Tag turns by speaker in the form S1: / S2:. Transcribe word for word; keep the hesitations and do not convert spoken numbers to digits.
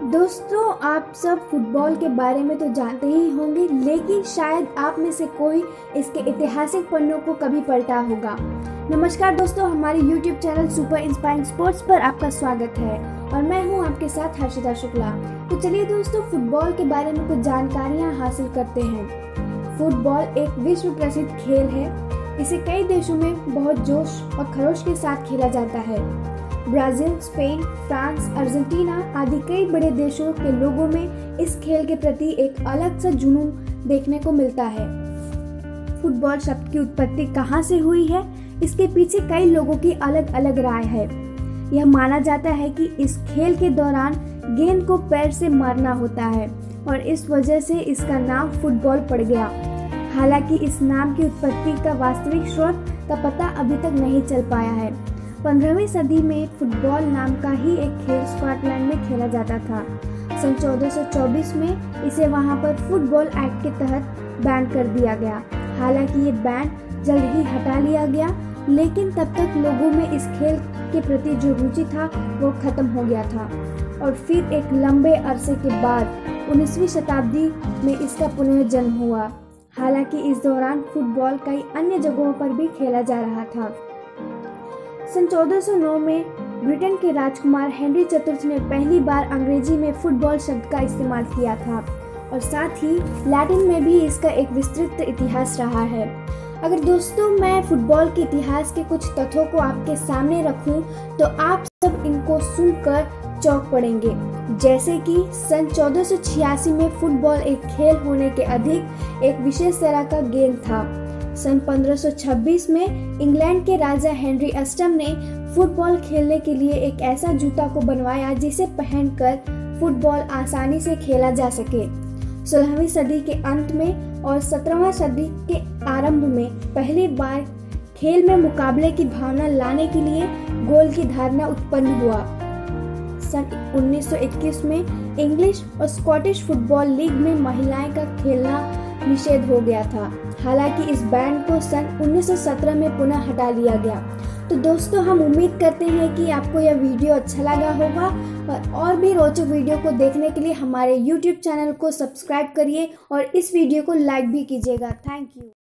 S1: दोस्तों, आप सब फुटबॉल के बारे में तो जानते ही होंगे, लेकिन शायद आप में से कोई इसके ऐतिहासिक पन्नों को कभी पलटा होगा। नमस्कार दोस्तों, हमारे YouTube channel super inspiring sports पर आपका स्वागत है और मैं हूं आपके साथ हर्षिता शुक्ला। तो चलिए दोस्तों, फुटबॉल के बारे में कुछ जानकारियां हासिल करते हैं। फुटबॉल एक विश्व प्रसिद्ध खेल है। इसे कई देशों में बहुत जोश और खरोश के साथ खेला जाता है। ब्राजील, स्पेन, फ्रांस, अर्जेंटीना आदि कई बड़े देशों के लोगों में इस खेल के प्रति एक अलग सा जुनून देखने को मिलता है। फुटबॉल शब्द की उत्पत्ति कहां से हुई है, इसके पीछे कई लोगों की अलग अलग राय है। यह माना जाता है कि इस खेल के दौरान गेंद को पैर से मारना होता है और इस वजह से इसका नाम फुटबॉल पड़ गया। हालांकि इस नाम की उत्पत्ति का वास्तविक स्रोत का पता अभी तक नहीं चल पाया है। पंद्रहवीं सदी में फुटबॉल नाम का ही एक खेल स्कॉटलैंड में खेला जाता था। सन चौदह सौ चौबीस में इसे वहां पर फुटबॉल एक्ट के तहत बैन कर दिया गया। हालांकि ये बैन जल्द ही हटा लिया गया, लेकिन तब तक लोगों में इस खेल के प्रति जो रुचि था वो खत्म हो गया था और फिर एक लंबे अरसे के बाद उन्नीसवीं शताब्दी में इसका पुनर्जन्म हुआ। हालांकि इस दौरान फुटबॉल कई अन्य जगहों पर भी खेला जा रहा था। सन चौदह सौ नौ में ब्रिटेन के राजकुमार हेनरी चतुर्थ ने पहली बार अंग्रेजी में फुटबॉल शब्द का इस्तेमाल किया था और साथ ही लैटिन में भी इसका एक विस्तृत इतिहास रहा है। अगर दोस्तों मैं फुटबॉल के इतिहास के कुछ तथ्यों को आपके सामने रखूं तो आप सब इनको सुनकर चौंक पड़ेंगे। जैसे कि सन चौदह सौ छियासी में फुटबॉल एक खेल होने के अधिक एक विशेष तरह का गेम था। सन पंद्रह सौ छब्बीस में इंग्लैंड के राजा हेनरी अष्टम ने फुटबॉल खेलने के लिए एक ऐसा जूता को बनवाया जिसे पहनकर फुटबॉल आसानी से खेला जा सके। सोलहवीं सदी के अंत में और सत्रहवीं सदी के आरंभ में पहली बार खेल में मुकाबले की भावना लाने के लिए गोल की धारणा उत्पन्न हुआ। सन उन्नीस सौ इक्कीस में इंग्लिश और स्कॉटिश फुटबॉल लीग में महिलाएं का खेलना निषेध हो गया था। हालांकि इस बैन को सन उन्नीस सौ सत्रह में पुनः हटा लिया गया। तो दोस्तों, हम उम्मीद करते हैं कि आपको यह वीडियो अच्छा लगा होगा और, और भी रोचक वीडियो को देखने के लिए हमारे यूट्यूब चैनल को सब्सक्राइब करिए और इस वीडियो को लाइक भी कीजिएगा। Thank you.